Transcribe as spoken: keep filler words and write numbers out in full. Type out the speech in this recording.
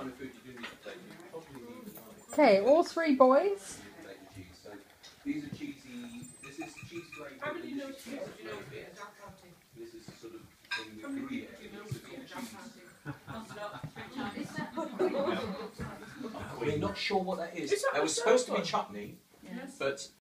kind of food you do need to take. You probably need like. Okay, all three boys. So these are cheesy. This is cheese flavour. How many know cheese do you know would be a Jack County? This is the sort of thing that could be. We're not sure what that is. Is that That was the supposed to third be chutney, Yes. but